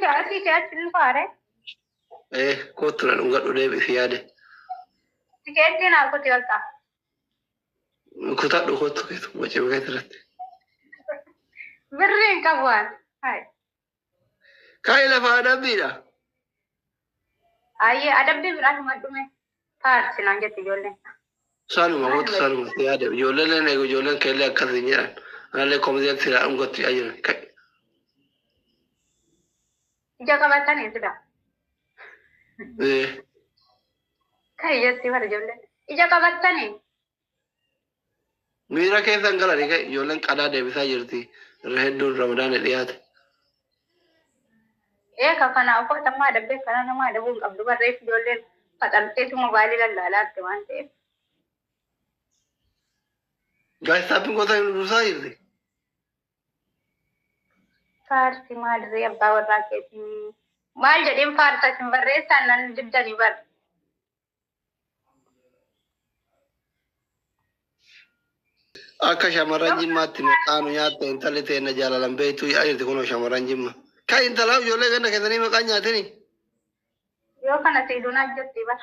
أتي كأت الفارة إيه كوتر نقول له ده بفياده تكأتين أكو تيوتا كتر له كوتر كده وجه كترت برين كبوان هاي كايلا فانا بيلا أي أدب براه ما دومه فار سنانجة تجولين سالم فياده جولن أنا جولن كله كذينيان أنا لكم زي ترى أم قلت أجر كاي جاك باتاني سدا إيه كاي جتي بار جولين جاك باتاني ميرا كيف تنقل عليك جولن كذا ده بيساجرتي رهدون رمضان اليات إيه كفنا أكو تما أدب كنا نما أدب أبدو بريف جولين فتنتي موبايل لا كمان تي جاي سابين كوتا بيساجرتي فار سمال زي أبا وراكتي مال جديم فار تسم بريس أنا جدا يبر Akka shamarran jimmaatti maqaan nyaatte intalli ta'e na jaalalan beektu yaa'irti kunoo shamarran jimma. Kan intalaaf ijoollee ganna keessanii maqaan nyaatini. Yoo kana siidunaa jetti bar.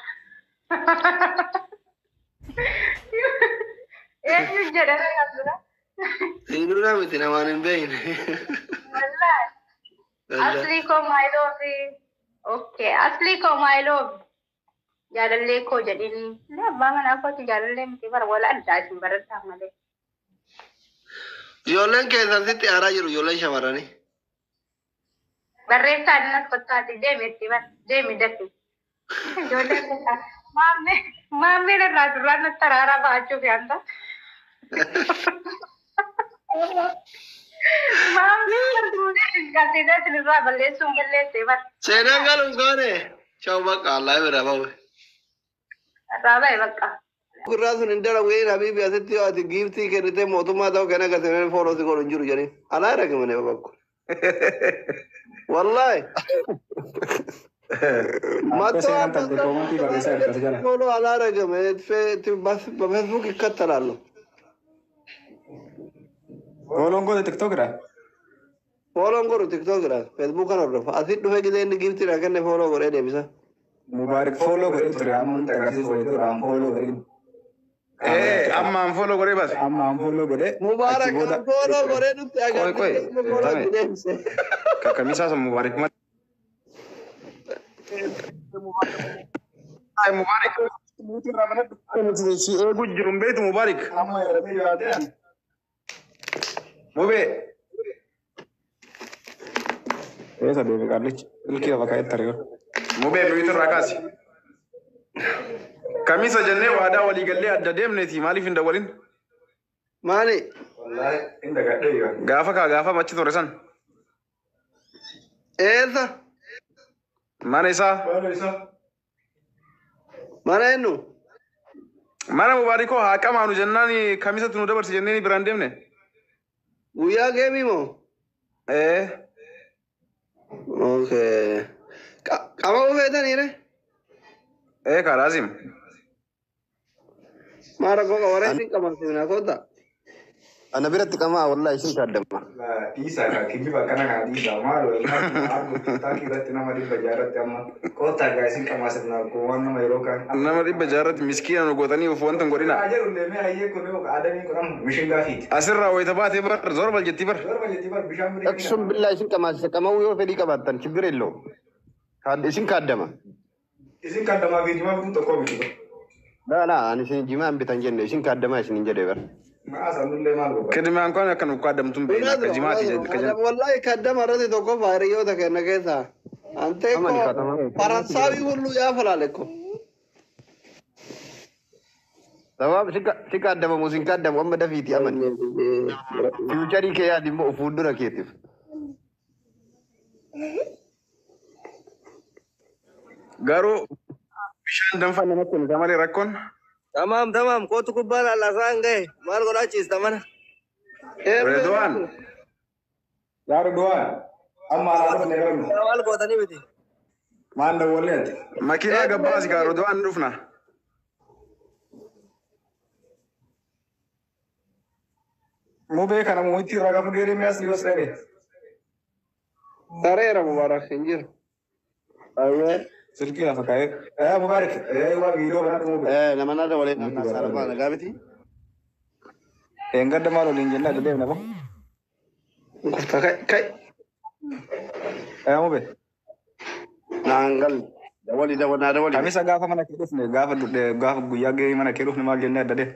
Eenyu jedhame asura? Siidunaa miti namaan hin beekne. Wallahi. Asli koo my love. Okay, asli koo my love. Jaalallee koo jedhini. Abbaa manaa kooti jaalallee miti bara wala addaa isin barataa malee. Ijoolleen keessan sitti aaraa jiru ijoolleen shamarranii. Barreessaa adinas fakkaati deemetti bar deemi dafi. Ijoolleen keessaa maammeen irraa duraan natti araaraa ba'achuuf yaanta. Maammeen duudee dinqasiisee sinirraa balleessuun balleessee bar. Seenaan galuun goone. Shawuu bakka allaa bira bahu. Irraa ba'e bakka. Gurraa sun hin dara wayii habiibi asitti yoo ati giiftii kennitee mootummaa ta'uu kenna gasimee fooloo si godhu hin jiru jedhanii. Alaa ragamane bakku. Wallahi. Fooloo alaa ragame Facebook ikkattalaalo. Fooloon godhe TikTokidha. Fooloon godhu TikTokidha. Facebook kan hordofa. Asitti dhufee gisee inni giiftiidha kenne fooloo godhee deebisa. Mubaarak fooloo godhe ture amma nuti agarsiisu wayii an fooloo godhe. Ammaan fooloo godhee bas. Ammaan fooloo godhe. Mubaarak fooloo godhee nutti agarsiise. Kamisaa sun Mubaarak malee. Mubaarak. Si eegu jiru hin beektu Mubaarak. Amma yeroo yaadee. Mubee. Eessa beebi qaallichi ilkii lafa kaa'etti ari'u. Mubee biyyatu irraa kaasi. Kamisa jennee waadaa waliigallee adda deemneeti maaliif hin dawwalin? Maali? Gaafa machi ture san. Eessa? Mana isaa. Mana eenyu? Mana Mubaarikoo haa qamaanu jennaan kamisatti nu dabarsi jenneen biraan deemne. Guyyaa geemii moo? Okay. Qabamuu feetaniire? Kaaraasiim. Maara goga warreen qabansiifna koota. Ana biratti qamaa wallahi isin kaddama. Isa ka kijiba kana na isa malo taki irratti nama dhibba jaarratti amma koota gaa isin qamaa sirna ko waan nama yeroo kan Nama dhibba jaarratti miskiina nu gootanii of wanta hin godhina. ajaru leemee hayyee kun yoo aadanii kun amma mishin gaafiiti. Asirraa wayita baatee bar zorbal jetti bar. Dorba jetti bar bishaan birii. Aksun billahi isin qamaa qamaa yoo fedhii qabaattan ችግር የለውም. Isin kaddama. Isin kaddamaa fi jimaa bituu tokko bitu. Ani isin jimaa hin bitan jenne isin kaddama isin hin jedhe bar. Maasanullee maal godha? Kedimaan kun akka nu kaadamtuun beekna akka jimaati jedhu. Wallahi kaddama irratti tokko faayiriyoota kenna keessa. Antee koo faransaawii hulluu yaa falaale ko. Sabab si kaddamu isin kaddamu amma dafiiti aman. Fiucharii kee yaadi immoo fuuldura keetiif. Garuu bishaan danfaa namatti hin malee rakkoon. Tamam kootu kubbaan allasaan gahe maal godhachiista mana. Redwaan. Yaa Redwaan amma alaa dhufne garuu. Maal gootanii miti. Maan dawwalleeti. Makiinaa gabbaasi gaa Redwaan dhufna. Mubee kana muhitti irraa gaafa geeree mi'aas dhiyoos dhabe. Tareera Mubarak injir. Ayo. Silki lafa kaa'ee. Mubaarak. Waa viidiyoo kanatti mubaarak. nama nada wale na sarama na gabiti. Engadda maal waliin jennaa deemna ba? Kufta kai. Mube. Nangal. Dawali. Kamisa gaafa mana kee dhufne gaafa guyyaa gahee mana kee dhufne maal jennee adda deemna.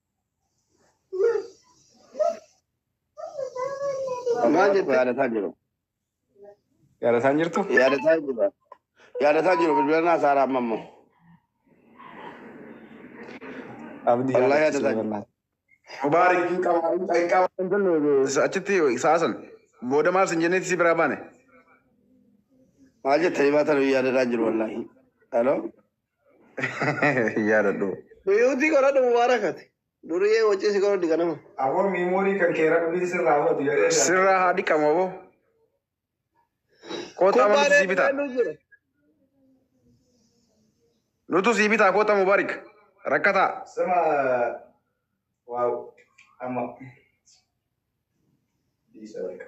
Maal jette? Yaadataan jirtu? Yaadataan jiru bilbilana saara mammo. Abdii Wallahi yaadataan. Mubaarak achitti saasan booda maal sin jenneeti si biraa baane? Maal jettanii baatan yaadataan jiru wallahi. Hello? Yaadadhu. Biyuutii godhadhu Mubarakati. Durii wajjin si godhadhu ganama. Aboo miimoorii kan keera dubbii sirraa hawwatu jedhee. Sirraa haa dhiqamu aboo. Koota nutu si bitaa. Nutu si bitaa koota Mubaarak. Rakkataa. Sama waaw amma. Isa rakka.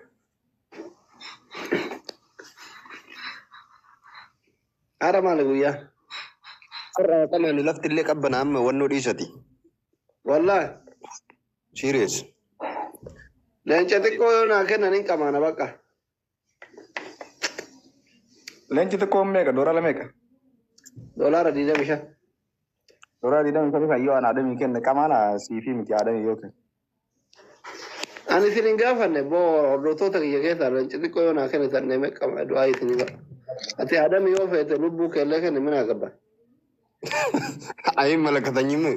Ara maal guyyaa? Sarara kamaan lafti illee qabbana amma wannoo dhiisati. Wallahi. Serious. Leenca xiqqoo yoo naa kennan hin qamaana bakka. Leenci xiqqoo meeqa? Doolaara meeqa? $25. Doolaara 25 yoo ana adamii kenne qamaana siifi miti adamii yoo kenne. Ani isin hin gaafanne boo hordoftoota kiyya keessaa leenci xiqqoo yoo naa kennitan neemee qama du'aa isin ga'a. Ati adamii yoo feete lubbuu keellee kenne minaa qabba. Ayin malakatanyime.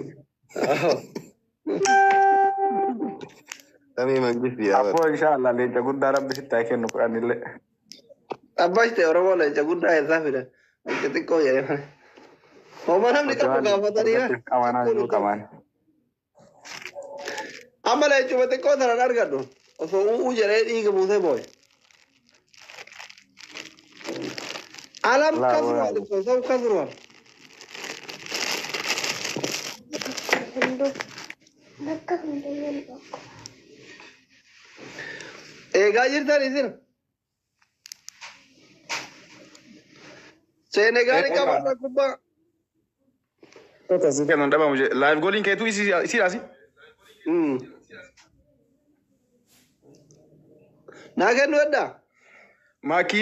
Kami mangisti ya. Apo inshallah leenca guddaa rabbi sitti kennu fudhannillee. Abbashte Oromoo leenca guddaa isaa fida. Leenca xiqqoo jedhee. Hooma namni qabu gaafatanii haa. Qabanaa jiru qaban. Amma leencuma xiqqoo tanan argadhu. Osoo u'uu jedhee dhiiga buusee booye. Alam kasruwal osoo kasruwal. Eegaa jirtan isin. Seenegaali qabaata kubbaa. Kasi kennu dhabamu je live goaliin keetu isiidhaasi. Naa kennu edda. Maakii.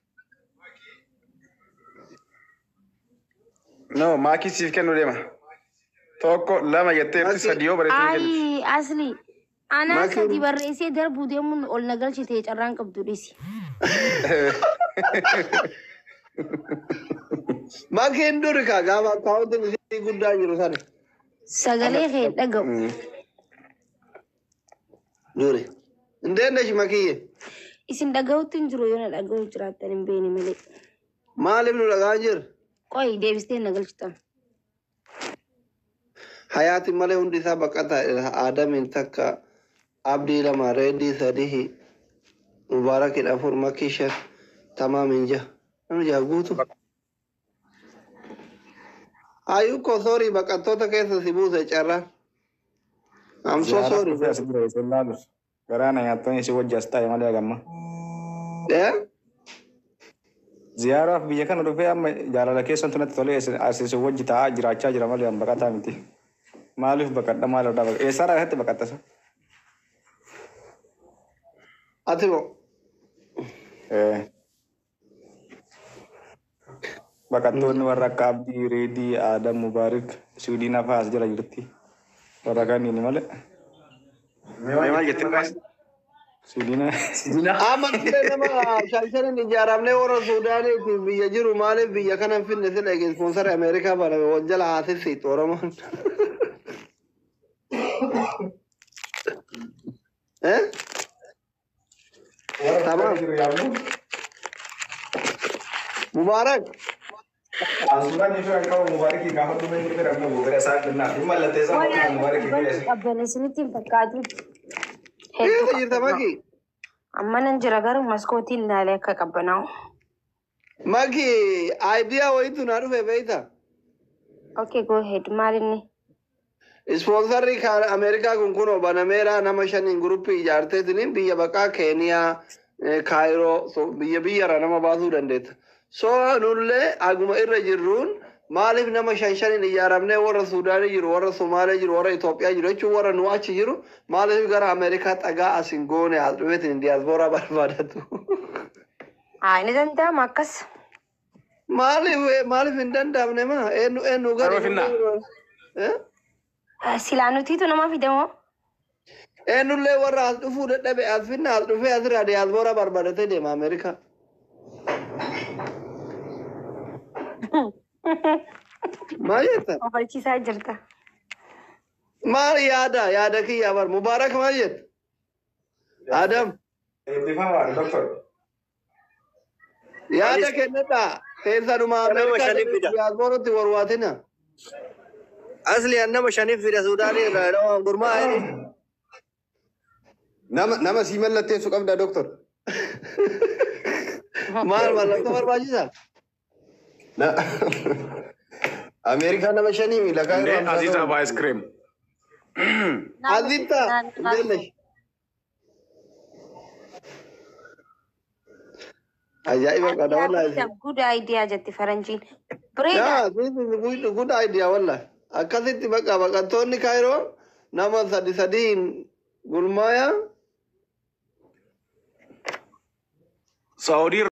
No maakii siif kennu deema. Tokko lama jettee sadii yoo bareettee kennu. Ai asli. Ana sadi barreessee darbuu deemuun ol nagalchitee carraan qabdu dhisi. Makiin duri kaa gaafa akkaawuntiin isii guddaa jiru sana. Sagalee kee dhaga'u. Duri. Indeen dashi makiyye. Isin dhaga'utti hin jiru yoo na dhaga'u jiraattan hin beekne malee. Maaliif nu dhagaan jira? Qoy deebistee nagalchitan. Hayaati malee hundi isaa baqata Aadamiin takka Abdii lama Reedii sadihi Mubaarakidha afur Makii shan Tamaamin jaha. Namni jaha guutu. Ayyuu koo soorii baqattoota keessa si buuse carraa. I'm so sorry. Garaana nyaattoon si wajjas ta'e malee agamma. Ziyaaraaf biyya kana dhufee amma jaalala keessan tunatti tolee asii wajji taa'aa jiraachaa jira malee baqataa miti. Maaliif baqadha maaliif dha baqadha? Eessaadhaa irratti baqattasa? Ati moo? Baqattoonni warra akka Abdii, Reedii, Aadam, Mubaarik, Suudiin afaa as jala jirti. Warra kanniini malee. Maal jettee kaas? Suudiin. Amma nama shan ijaaramnee warra Suudaaniitiin biyya jiru maaliif biyya kana hin finne sila ispoonsara Ameerikaa baname wal jala haasisiitu Oromoon. Tamam. Mubarak. Asuran itu yang kau Mubarak ki kau tu main kita ramai Mubarak saat kena. Cuma latih sama Mubarak ki biasa. Qabbanee isinitti hin fakkaatu. Eessa jirta Maki? Amma nan jira garuu maskootiin ilaalee akka qabbanaa'u. Maki idea wayitu na dhufe beeyta. Okay, go ahead. Maal inni? Ispoonsarri kan Ameerikaa kun kunoo banameera nama shaniin guruppii ijaarteetiniin biyya baqaa Keeniyaa, kaayiroo biyya biyyarraa nama baasuu dandeetta. So nullee aguma irra jirruun maaliif nama shan shaniin ijaaramnee warra Suudaanii jiru, warra Somaalee jiru, warra Itoophiyaa jiru jechuun warra nu achi jiru maaliif gara Ameerikaa xagaa asin goone as dhufeetiin diyaasbooraa barbaadatu. Inni danda'ama akkas. Maaliif hin danda'amne maa eenyu gara silaa nutiitu nama fidamoo. Eenyullee warra as dhufuu dadhabe as finna as dhufee asirraa diyaasbooraa barbaadatee deema Ameerikaa. Maal jettan? Ofalchiisaa jirta. Maal yaada kiyyaa bar Mubaarak maal jetta? Adam. Yaada kennadhaa. Keessaduma Ameerikaa diyaasbooratti warwaatina. Asli nama shaniif fida Suudaanii irraa gurmaa'e. Nama sii mallatteessu qabda doktor. Maal mallattoo barbaachisaa? Ameerikaa nama shanii miidhagaa Ne Aziz Aba ice cream. Azita. Ajaiba kada wallahi. Good idea jetti faranjiin. Yeah, this is a good idea wallahi. Akkasitti baqattoonni Kaayiroo nama sadiin gurmaaya. Saudi